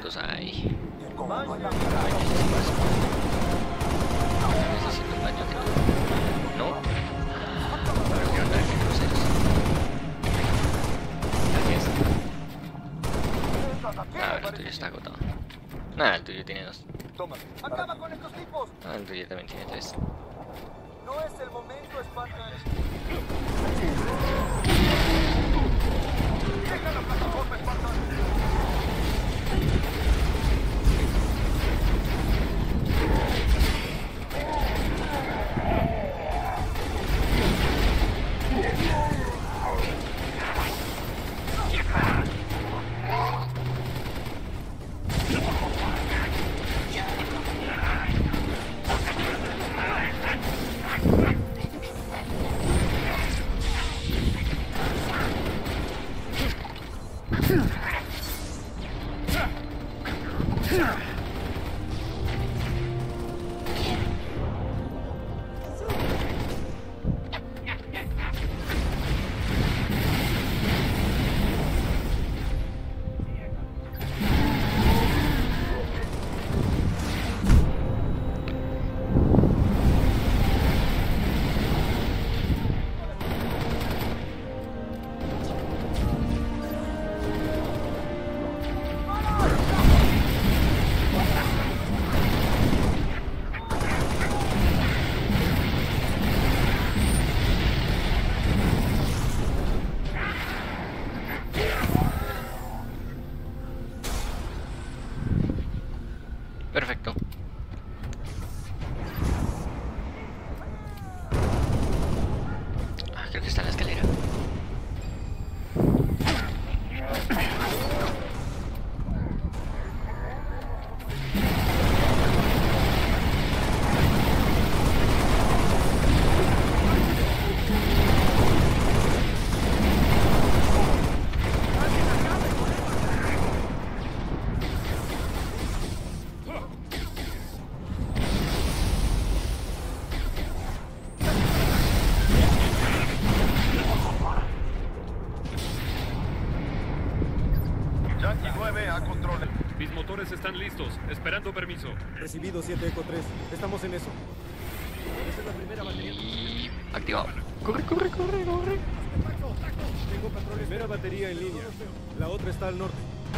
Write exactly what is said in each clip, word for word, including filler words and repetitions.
otros hay. Vaya. Necesito un baño que tú. No. Pero quiero andar en cruceros. Gracias. A ver, el tuyo está agotado. Nada, el tuyo tiene dos. Toma. Acaba con estos tipos. Ah, el tuyo también tiene tres. No es el momento, Spartan. Deja la plataforma, Spartan. Perfecto. Ah, creo que está en la escalera. Yankee nueve a control. Mis motores están listos, esperando permiso. Recibido siete Eco tres. Estamos en eso. Esa es la primera batería. Y activado. Corre, corre, corre, corre. Tengo patrones. Primera batería en línea. La otra está al norte.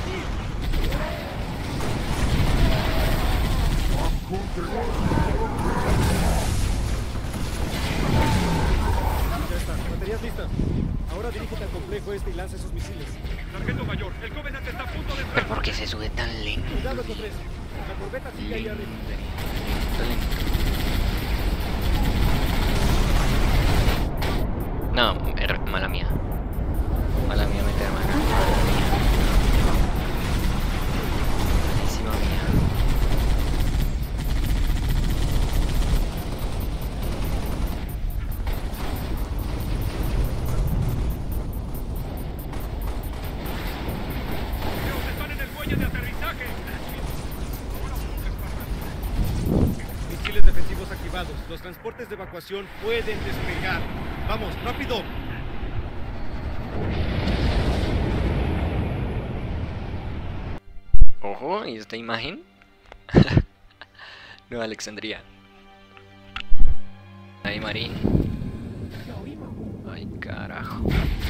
Ya está. Baterías listas. Ahora dirígete al complejo este y lanza esos misiles. Sargento mayor, el Covenant está a punto de Pero entrar. ¿por qué se sube tan lento? Cuidado, Eco tres. La corbeta sigue ahí arriba. Tan lento. No, er, mala mía. Mala mía meterme acá. Mala mía. Malísima mía. Están en el muelle de aterrizaje. Misiles defensivos activados. Los transportes de evacuación pueden despegar. Vamos, rápido. Ojo, ¿y esta imagen? Nueva Alexandria. Ahí, Marín. Ay, carajo.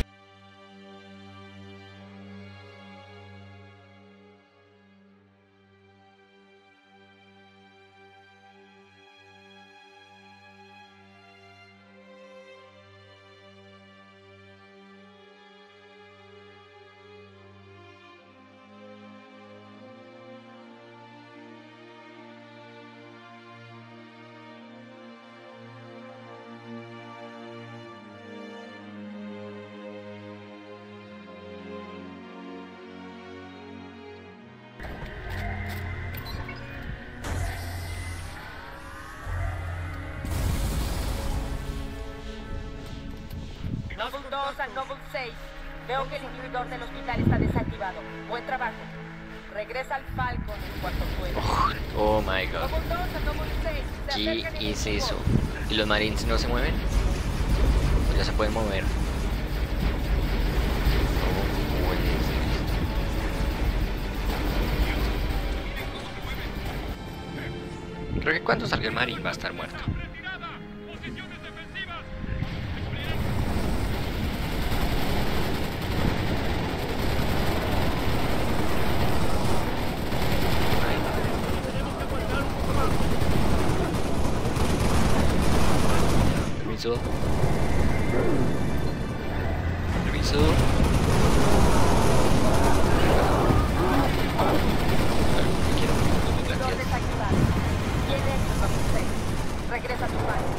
Noble dos a Noble seis. Veo que el inhibidor del hospital está desactivado. Buen trabajo. Regresa al Falcon en cuanto pueda. Oh, oh my god. Noble dos a Noble seis. Se ¿Qué acercan es enemigos. eso? ¿Y los Marines no se mueven? ¿O ya se pueden mover? Oh, Creo que cuando salga el Mari va a estar muerto. ¡Retirada! ¡Posiciones defensivas! Permiso. Permiso. Inhibidor desactivado. Bien hecho, Noble seis. Regresa a tu base.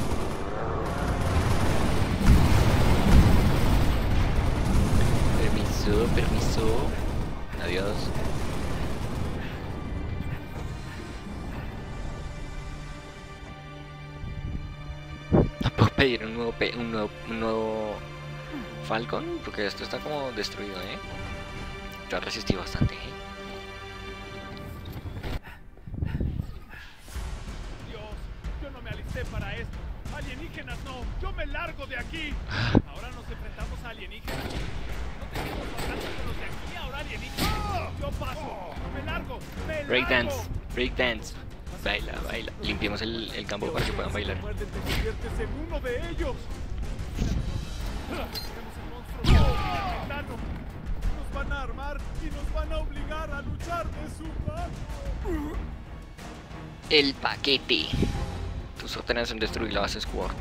Permiso, permiso. Adiós. ¿Puedo pedir un nuevo, pe un nuevo, un nuevo Falcon? Porque esto está como destruido, ¿eh? Yo resistí bastante, ¿eh? Dios, yo no me alisté para esto. Alienígenas no, yo me largo de aquí. Ahora nos enfrentamos a alienígenas. No tenemos bastante con los de aquí, ahora alienígenas. Yo paso, me largo, me largo. Breakdance, breakdance. Baila, baila. Limpiemos el, el campo para que puedan bailar. Muerden, te conviertes en uno de ellos. Tenemos el monstruo el metano. Nos van a armar y nos van a obligar a luchar de su mano. El paquete. Tus órdenes son destruir la base Squad.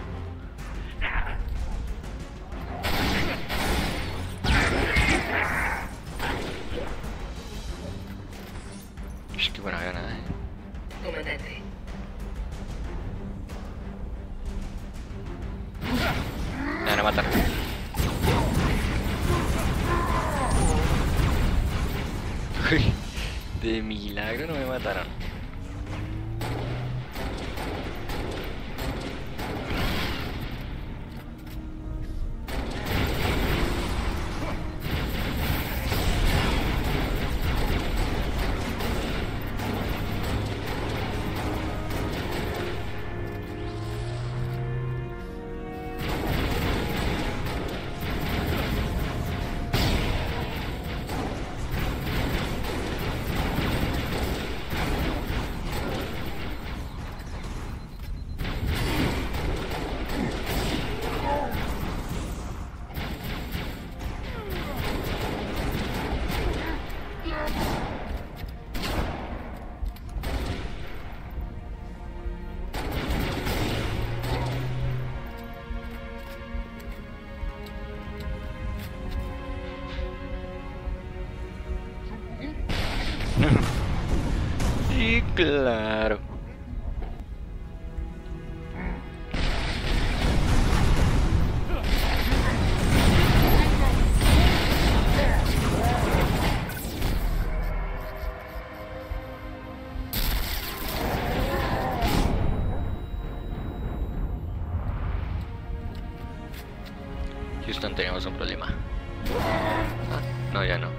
Es que buena gana, eh. Comandante. Me van a matar. Uy, de milagro no me mataron. Sí, claro. Houston, tenemos un problema. Ah, no, ya no.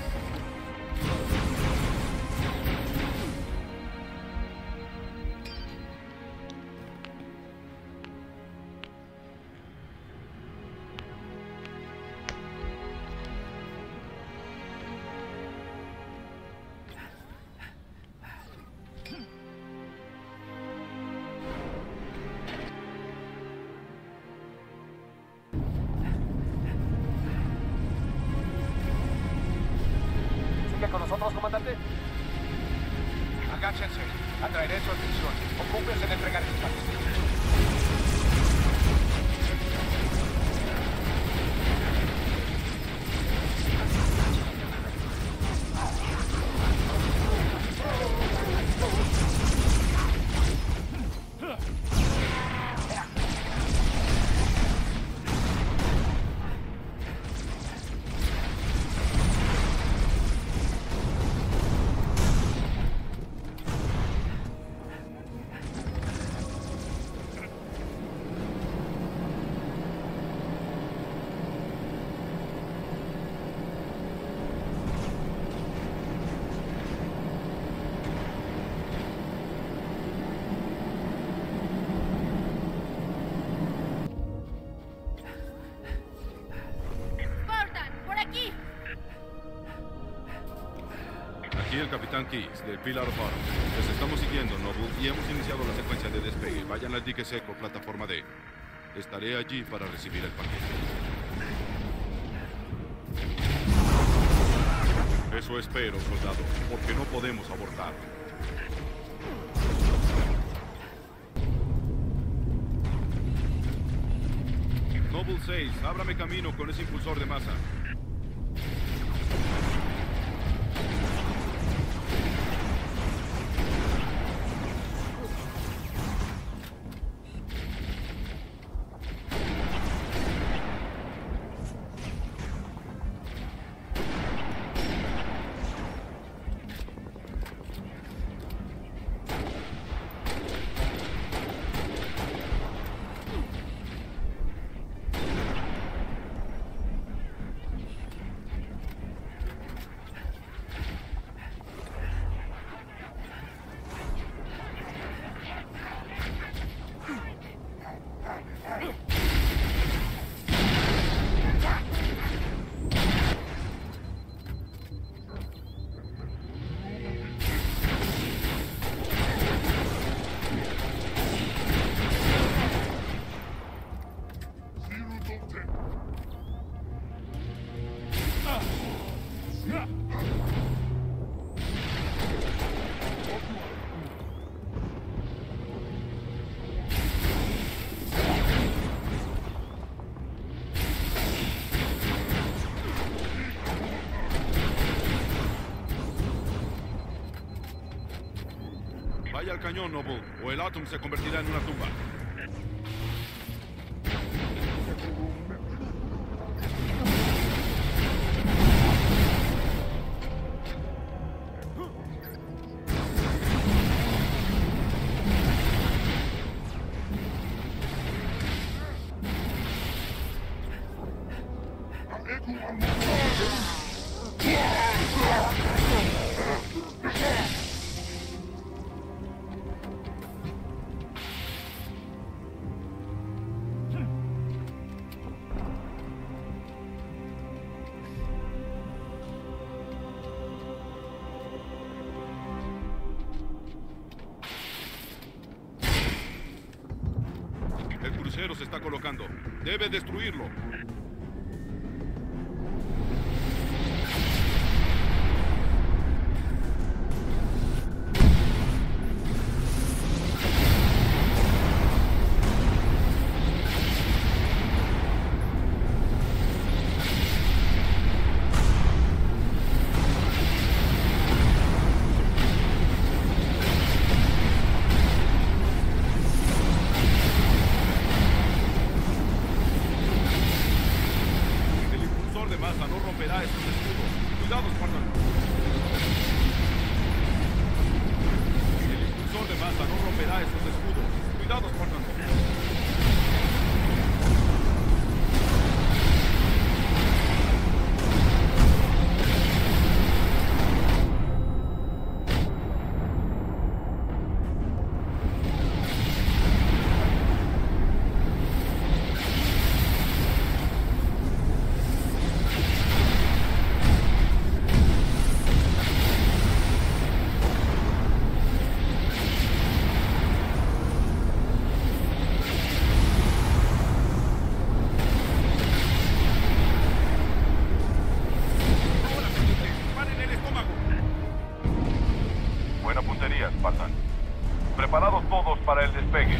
¿Sigue con nosotros, comandante? Agáchense. Atraeré su atención. Ocúpense de entregar espacio. Aquí el Capitán Keyes, del Pillar of Autumn. Les estamos siguiendo, Noble, y hemos iniciado la secuencia de despegue. Vayan al dique seco, plataforma D. Estaré allí para recibir el paquete. Eso espero, soldado, porque no podemos abortar. Noble seis, ábrame camino con ese impulsor de masa. Vaya al cañón, Noble, o el Atom se convertirá en una tumba. El crucero se está colocando. Debe destruirlo. Preparados todos para el despegue.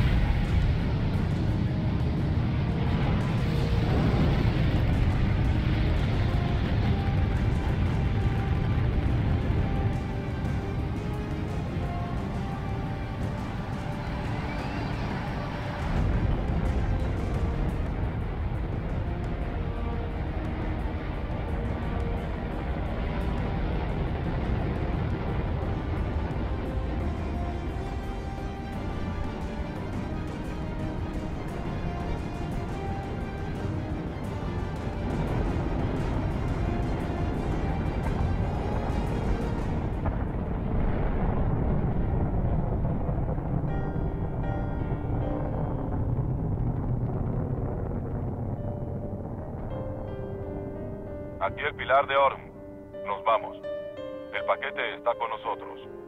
Aquí el Pilar de Orm. Nos vamos. El paquete está con nosotros.